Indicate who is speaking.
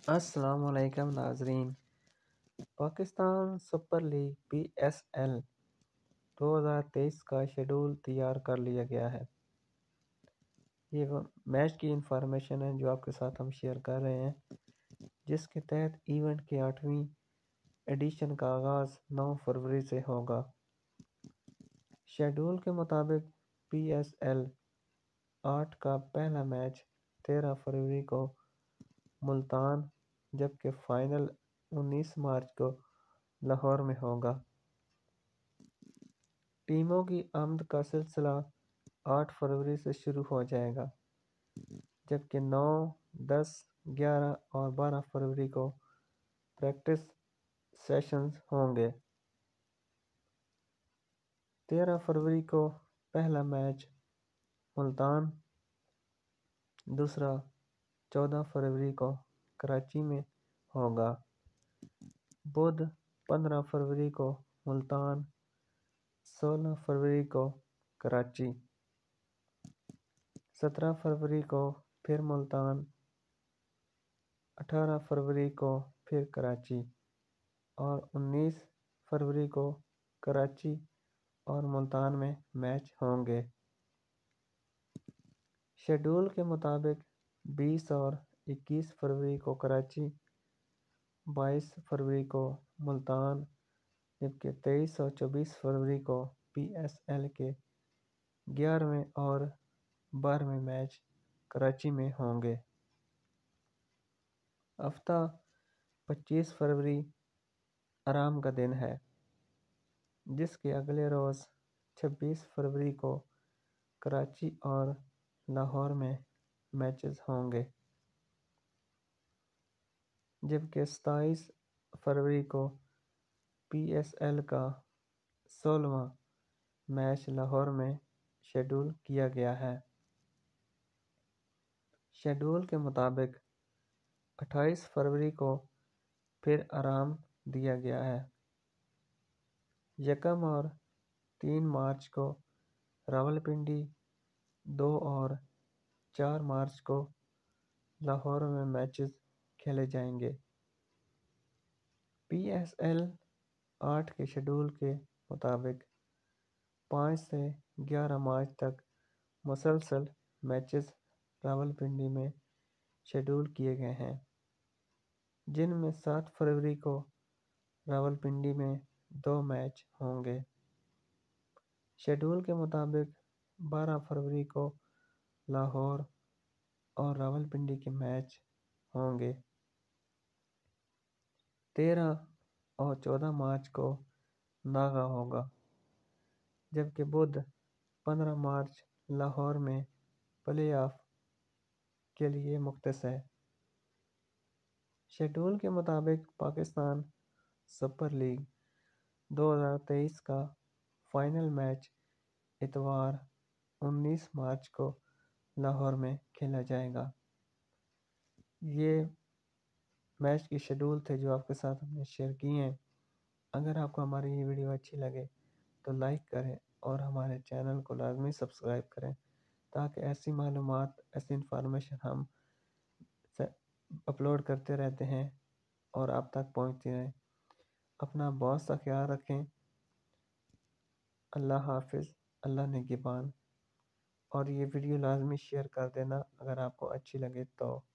Speaker 1: السلام علیکم ناظرین۔ پاکستان سپر لیگ PSL 2023 کا شیڈول تیار کر لیا گیا ہے۔ یہ وہ میچ کی انفارمیشن ہے جو آپ کے ساتھ ہم شیئر کر رہے ہیں، جس کے تحت ایونٹ کے 8ویں ایڈیشن کا آغاز 9 فروری سے ہوگا۔ شیڈول کے مطابق PSL 8 کا پہلا میچ 13 فروری کو ملتان، جبکہ فائنل 19 مارچ کو لاہور میں ہوگا۔ ٹیموں کی آمد کا سلسلہ 8 فروری سے شروع ہو جائے گا، جبکہ 9، 10، 11 اور 12 فروری کو پریکٹس سیشنز ہوں گے۔ 13 فروری کو پہلا میچ ملتان، دوسرا 14 فروری کو کراچی میں ہوگا۔ بدھ 15 فروری کو ملتان، 16 فروری کو کراچی، 17 فروری کو پھر ملتان، 18 فروری کو پھر کراچی اور 19 فروری کو کراچی اور ملتان میں میچ ہوں گے۔ شیڈول کے مطابق 20 اور 21 فروری کو کراچی، 22 فروری کو ملتان، جبکہ 23 اور 24 فروری کو PSL کے 11ویں اور 12ویں میچ کراچی میں ہوں گے۔ ہفتہ 25 فروری آرام کا دن ہے، جس کے اگلے روز 26 فروری کو کراچی اور لاہور میں میچز ہوں گے، جبکہ 27 فروری کو PSL کا 16واں میچ لاہور میں شیڈول کیا گیا ہے۔ شیڈول کے مطابق 28 فروری کو پھر آرام دیا گیا ہے۔ 1 اور 3 مارچ کو راولپنڈی، 2 اور 4 مارچ کو لاہور میں میچز کھیلے جائیں گے۔ PSL 8 کے شیڈول کے مطابق 5 سے 11 مارچ تک مسلسل میچز راولپنڈی میں شیڈول کیے گئے ہیں، جن میں 7 فروری کو راولپنڈی میں 2 میچ ہوں گے۔ شیڈول کے مطابق 12 فروری کو لاہور اور راولپنڈی کے میچ ہوں گے۔ 13 اور 14 مارچ کو ناگا ہوگا، جبکہ بدھ 15 مارچ لاہور میں پلے آف کے لیے مختص ہے۔ شیڈول کے مطابق پاکستان سپر لیگ 2023 کا فائنل میچ اتوار 19 مارچ کو لاہور میں کھیلا جائے گا۔ یہ میچ کی شیڈول تھے جو آپ کے ساتھ ہم نے شیئر کی ہیں۔ اگر آپ کو ہماری یہ ویڈیو اچھی لگے تو لائک کریں اور ہمارے چینل کو لازمی سبسکرائب کریں، تاکہ ایسی معلومات، ایسی انفارمیشن ہم اپلوڈ کرتے رہتے ہیں اور آپ تک پہنچتی رہیں۔ اپنا بہت سا خیال رکھیں۔ اللہ حافظ، اللہ نگہبان۔ اور یہ ویڈیو لازمی شیئر کر دینا اگر آپ کو اچھی لگے تو۔